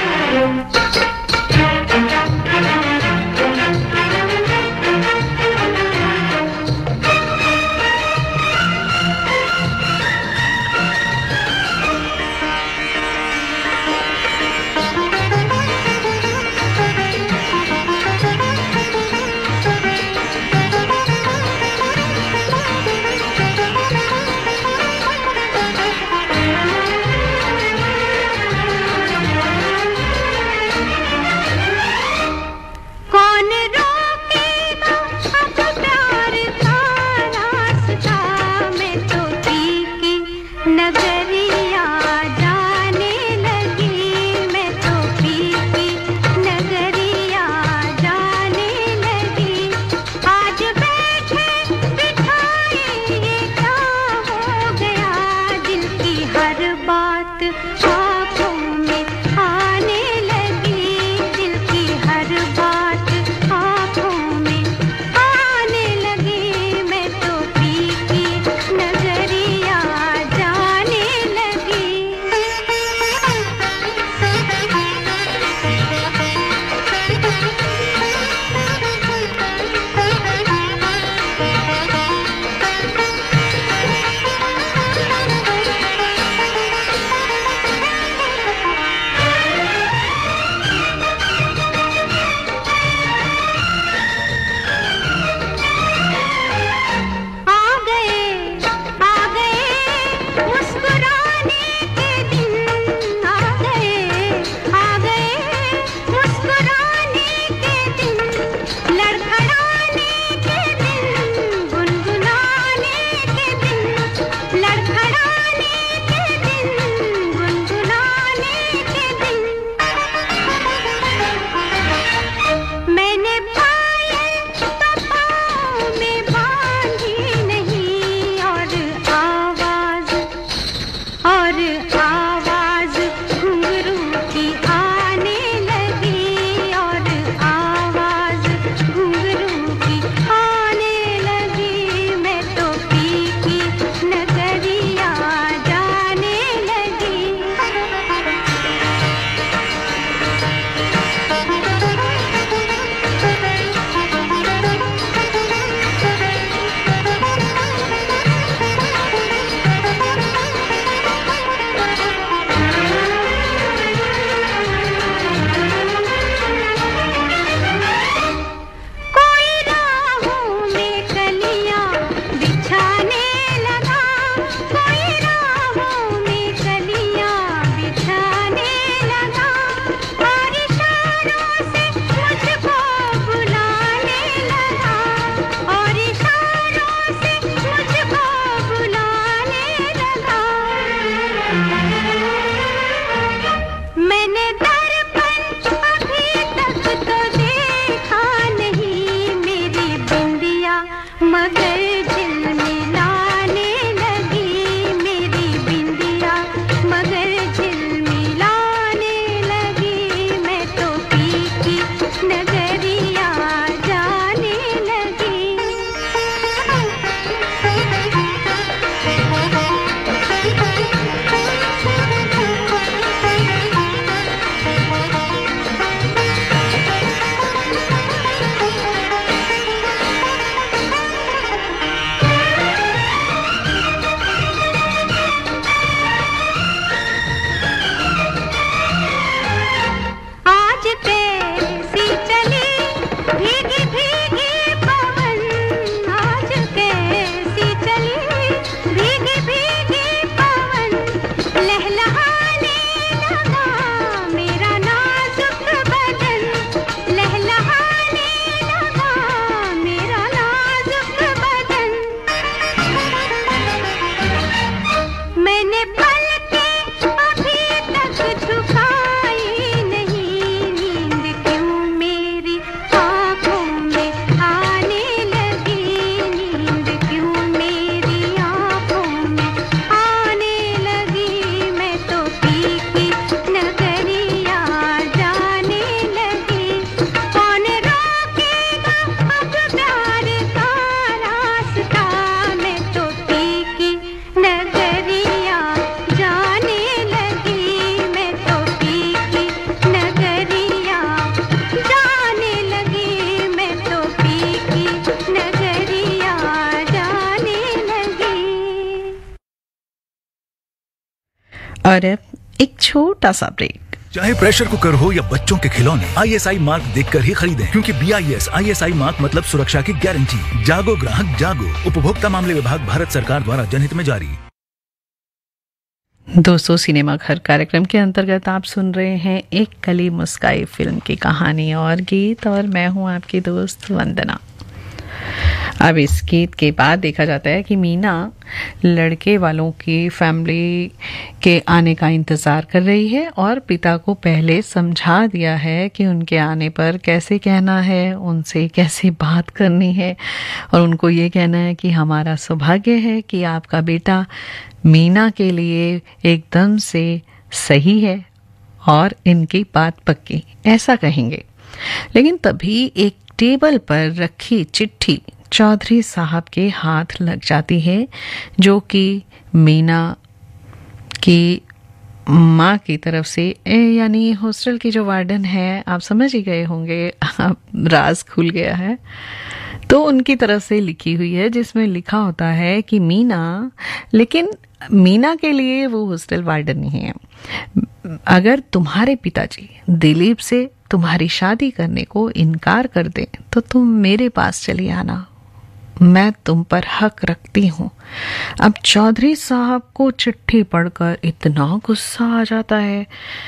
और अब एक छोटा सा ब्रेक। चाहे प्रेशर कुकर हो या बच्चों के खिलौने, आई एस आई मार्क देखकर ही खरीदें, क्योंकि B I S I S I mark मतलब सुरक्षा की गारंटी। जागो ग्राहक जागो। उपभोक्ता मामले विभाग, भारत सरकार द्वारा जनहित में जारी। दोस्तों, सिनेमा घर कार्यक्रम के अंतर्गत आप सुन रहे हैं एक कली मुस्काई फिल्म की कहानी और गीत, और मैं हूं आपकी दोस्त वंदना। अब इस गीत के बाद देखा जाता है कि मीना लड़के वालों की फैमिली के आने का इंतज़ार कर रही है और पिता को पहले समझा दिया है कि उनके आने पर कैसे कहना है, उनसे कैसे बात करनी है, और उनको ये कहना है कि हमारा सौभाग्य है कि आपका बेटा मीना के लिए एकदम से सही है और इनकी बात पक्की, ऐसा कहेंगे। लेकिन तभी एक टेबल पर रखी चिट्ठी चौधरी साहब के हाथ लग जाती है, जो कि मीना की माँ की तरफ से, यानी हॉस्टल की जो वार्डन है, आप समझ ही गए होंगे, अब राज खुल गया है, तो उनकी तरफ से लिखी हुई है, जिसमें लिखा होता है कि मीना, लेकिन मीना के लिए वो हॉस्टल वार्डन नहीं है, अगर तुम्हारे पिताजी दिलीप से तुम्हारी शादी करने को इनकार कर दें तो तुम मेरे पास चली आना, मैं तुम पर हक रखती हूँ। अब चौधरी साहब को चिट्ठी पढ़कर इतना गुस्सा आ जाता है,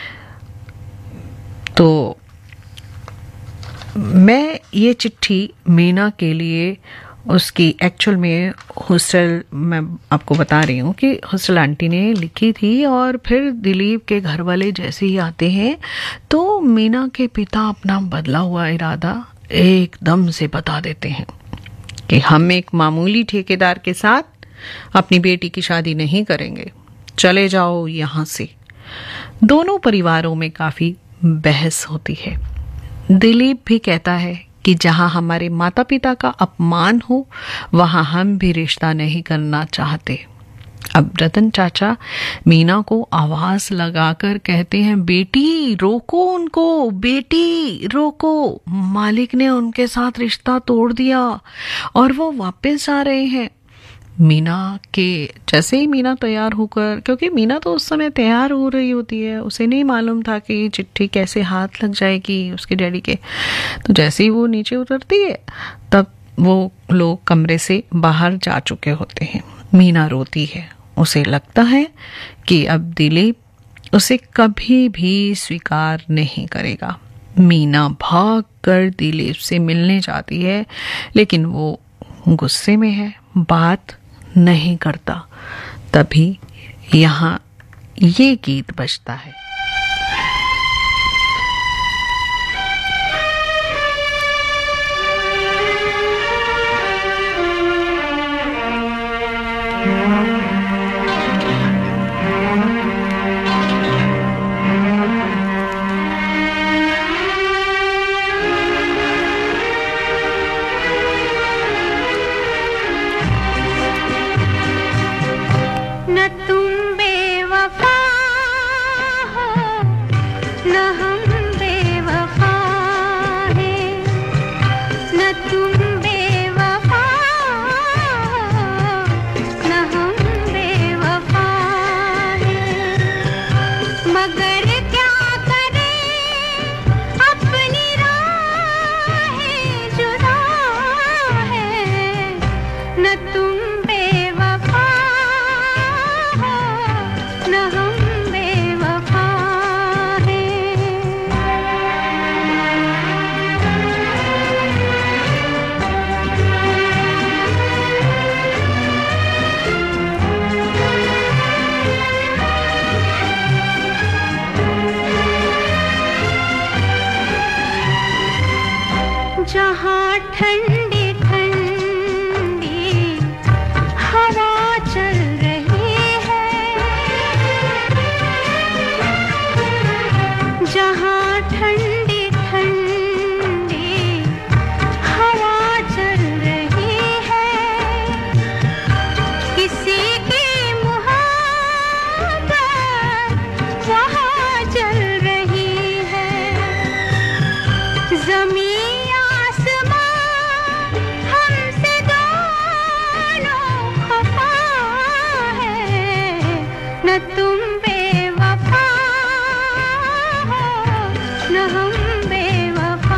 तो मैं ये चिट्ठी मीना के लिए उसकी एक्चुअल में हॉस्टल, मैं आपको बता रही हूँ कि हॉस्टल आंटी ने लिखी थी, और फिर दिलीप के घर वाले जैसे ही आते हैं तो मीना के पिता अपना बदला हुआ इरादा एकदम से बता देते हैं कि हम एक मामूली ठेकेदार के साथ अपनी बेटी की शादी नहीं करेंगे, चले जाओ यहाँ से। दोनों परिवारों में काफी बहस होती है। दिलीप भी कहता है कि जहां हमारे माता पिता का अपमान हो वहां हम भी रिश्ता नहीं करना चाहते। अब रतन चाचा मीना को आवाज लगाकर कहते हैं, बेटी रोको उनको, बेटी रोको, मालिक ने उनके साथ रिश्ता तोड़ दिया और वो वापस आ रहे हैं। मीना के जैसे ही मीना तैयार होकर, क्योंकि मीना तो उस समय तैयार हो रही होती है, उसे नहीं मालूम था कि चिट्ठी कैसे हाथ लग जाएगी उसके डैडी के, तो जैसे ही वो नीचे उतरती है तब वो लोग कमरे से बाहर जा चुके होते हैं। मीना रोती है, उसे लगता है कि अब दिलीप उसे कभी भी स्वीकार नहीं करेगा। मीना भाग कर दिलीप से मिलने जाती है, लेकिन वो गुस्से में है, बात नहीं करता। तभी यहाँ ये गीत बजता है। जहाँ ठंडी ठंडी हवा चल रही है, जहाँ ठंडी ठंडी हवा चल रही है, किसी की मोहब्बत वहाँ चल रही है। ज़मीन न तुम बेवफा न हम बेवफा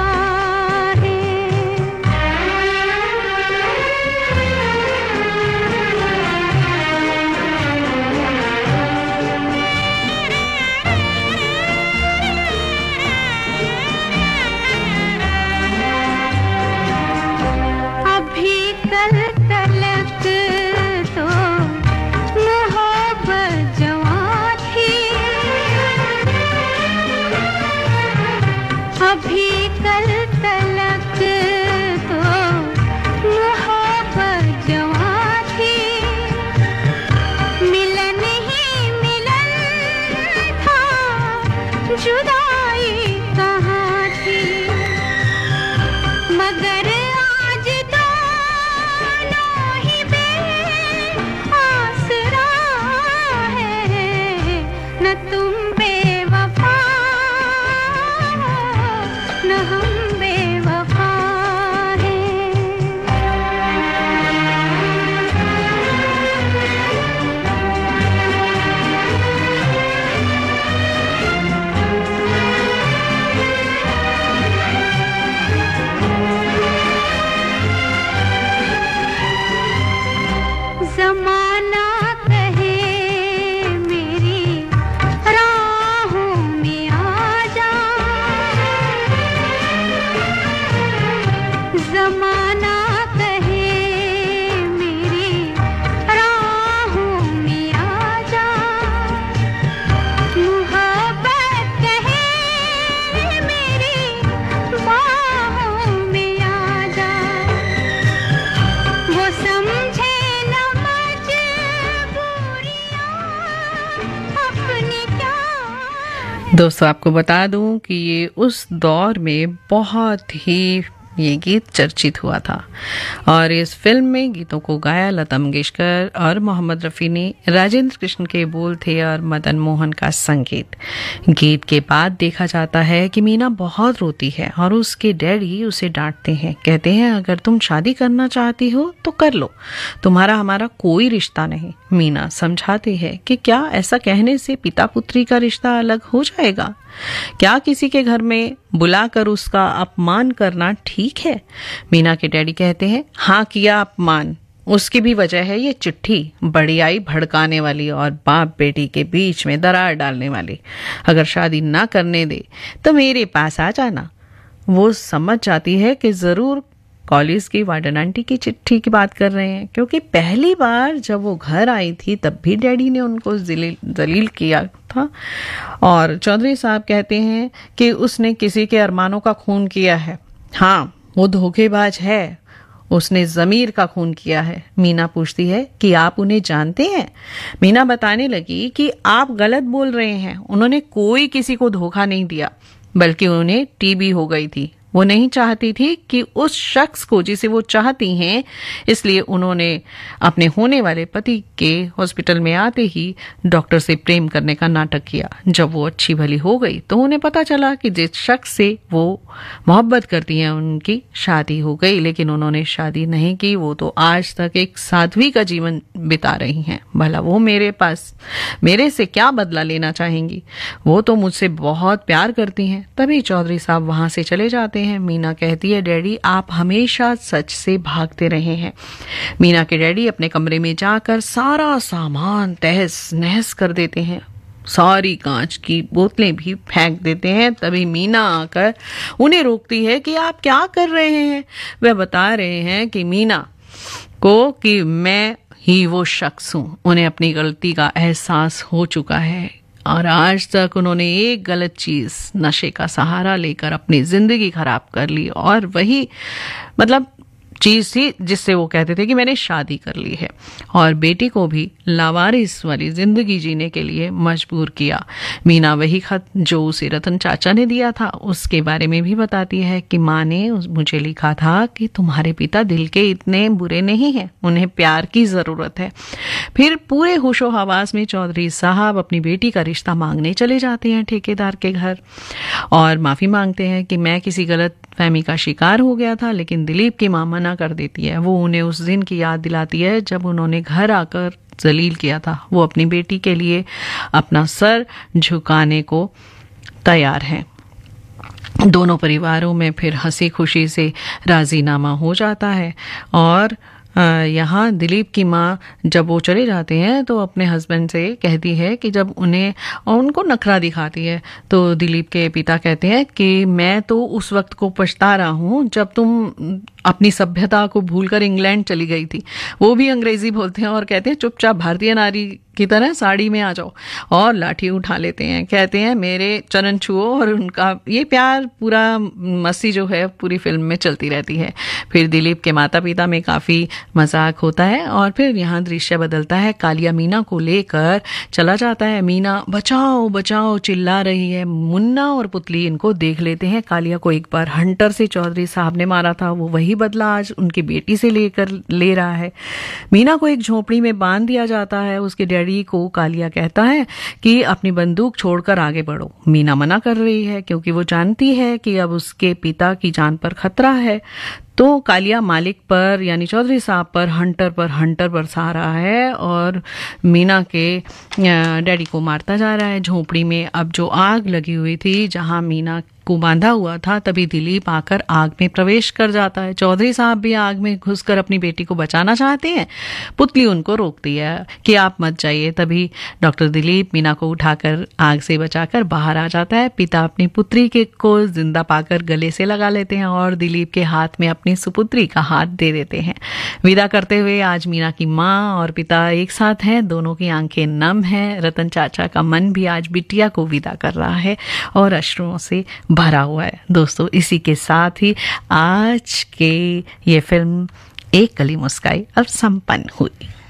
दोस्तों आपको बता दूं कि ये उस दौर में बहुत ही ये गीत चर्चित हुआ था और इस फिल्म में गीतों को गाया लता मंगेशकर और मोहम्मद रफ़ी ने। राजेंद्र कृष्ण के बोल थे और मदन मोहन का संगीत। गीत के बाद देखा जाता है कि मीना बहुत रोती है और उसके डैडी उसे डांटते हैं, कहते हैं अगर तुम शादी करना चाहती हो तो कर लो, तुम्हारा हमारा कोई रिश्ता नहीं। मीना समझाती है कि क्या ऐसा कहने से पिता पुत्री का रिश्ता अलग हो जाएगा? क्या किसी के घर में बुलाकर उसका अपमान करना ठीक है? मीना के डैडी कहते हैं हाँ किया अपमान, उसकी भी वजह है ये चिट्ठी, बड़ी आई भड़काने वाली और बाप बेटी के बीच में दरार डालने वाली। अगर शादी ना करने दे तो मेरे पास आ जाना। वो समझ जाती है कि जरूर कॉलेज की वार्डन आंटी की चिट्ठी की बात कर रहे हैं, क्योंकि पहली बार जब वो घर आई थी तब भी डैडी ने उनको जलील किया था। और चौधरी साहब कहते हैं कि उसने किसी के अरमानों का खून किया है। हाँ, वो धोखेबाज है, उसने जमीर का खून किया है। मीना पूछती है कि आप उन्हें जानते हैं? मीना बताने लगी कि आप गलत बोल रहे हैं, उन्होंने कोई किसी को धोखा नहीं दिया, बल्कि उन्हें टीबी हो गई थी। वो नहीं चाहती थी कि उस शख्स को जिसे वो चाहती हैं, इसलिए उन्होंने अपने होने वाले पति के हॉस्पिटल में आते ही डॉक्टर से प्रेम करने का नाटक किया। जब वो अच्छी भली हो गई तो उन्हें पता चला कि जिस शख्स से वो मोहब्बत करती हैं उनकी शादी हो गई, लेकिन उन्होंने शादी नहीं की। वो तो आज तक एक साध्वी का जीवन बिता रही हैं। भला वो मेरे पास मेरे से क्या बदला लेना चाहेंगी? वो तो मुझसे बहुत प्यार करती हैं। तभी चौधरी साहब वहां से चले जाते हैं। मीना कहती है डैडी आप हमेशा सच से भागते रहे हैं। मीना के डैडी अपने कमरे में जाकर सारा सामान तहस नहस कर देते हैं, सारी कांच की बोतलें भी फेंक देते हैं। तभी मीना आकर उन्हें रोकती है कि आप क्या कर रहे हैं? वह बता रहे हैं कि मीना को कि मैं ही वो शख्स हूं, उन्हें अपनी गलती का एहसास हो चुका है और आज तक उन्होंने एक गलत चीज नशे का सहारा लेकर अपनी जिंदगी खराब कर ली और वही मतलब चीज थी जिससे वो कहते थे कि मैंने शादी कर ली है और बेटी को भी लावारिस वाली जिंदगी जीने के लिए मजबूर किया। मीना वही खत जो उसे रतन चाचा ने दिया था उसके बारे में भी बताती है कि माँ ने मुझे लिखा था कि तुम्हारे पिता दिल के इतने बुरे नहीं हैं, उन्हें प्यार की जरूरत है। फिर पूरे होशो हवास में चौधरी साहब अपनी बेटी का रिश्ता मांगने चले जाते हैं ठेकेदार के घर और माफी मांगते हैं कि मैं किसी गलत फहमी का शिकार हो गया था, लेकिन दिलीप की मां मना कर देती है। वो उन्हें उस दिन की याद दिलाती है जब उन्होंने घर आकर जलील किया था। वो अपनी बेटी के लिए अपना सर झुकाने को तैयार है। दोनों परिवारों में फिर हंसी खुशी से राजीनामा हो जाता है। और यहाँ दिलीप की माँ जब वो चले जाते हैं तो अपने हस्बैंड से कहती है कि जब उन्हें और उनको नखरा दिखाती है तो दिलीप के पिता कहते हैं कि मैं तो उस वक्त को पछता रहा हूँ जब तुम अपनी सभ्यता को भूलकर इंग्लैंड चली गई थी। वो भी अंग्रेजी बोलते हैं और कहते हैं चुपचाप भारतीय नारी की तरह साड़ी में आ जाओ, और लाठी उठा लेते हैं। कहते हैं मेरे चरण छुओ, और उनका ये प्यार पूरा मस्ती जो है पूरी फिल्म में चलती रहती है। फिर दिलीप के माता पिता में काफ़ी मजाक होता है और फिर यहाँ दृश्य बदलता है। कालिया मीना को लेकर चला जाता है। मीना बचाओ बचाओ चिल्ला रही है। मुन्ना और पुतली इनको देख लेते हैं। कालिया को एक बार हंटर से चौधरी साहब ने मारा था, वो वही बदला आज उनकी बेटी से लेकर ले रहा है। मीना को एक झोपड़ी में बांध दिया जाता है। उसके डैडी को कालिया कहता है कि अपनी बंदूक छोड़कर आगे बढ़ो। मीना मना कर रही है क्योंकि वो जानती है कि अब उसके पिता की जान पर खतरा है। तो कालिया मालिक पर यानी चौधरी साहब पर हंटर पर हंटर बरसा रहा है और मीना के डैडी को मारता जा रहा है। झोपड़ी में अब जो आग लगी हुई थी जहां मीना को बांधा हुआ था, तभी दिलीप आकर आग में प्रवेश कर जाता है। चौधरी साहब भी आग में घुसकर अपनी बेटी को बचाना चाहते हैं। पुतली उनको रोकती है कि आप मत जाइए। तभी डॉक्टर दिलीप मीना को उठाकर आग से बचाकर बाहर आ जाता है। पिता अपनी पुत्री के को जिंदा पाकर गले से लगा लेते हैं और दिलीप के हाथ में अपनी सुपुत्री का हाथ दे देते हैं। विदा करते हुए आज मीना की माँ और पिता एक साथ हैं। दोनों की आंखें नम हैं। रतन चाचा का मन भी आज बिटिया को विदा कर रहा है और अश्रुओं से भरा हुआ है। दोस्तों, इसी के साथ ही आज के ये फिल्म एक कली मुस्काई अब संपन्न हुई।